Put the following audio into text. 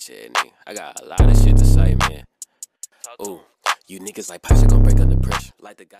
shit, nigga. I got a lot of shit to say, man. Ooh, you niggas like Pasha gon' break under pressure. Like the guy.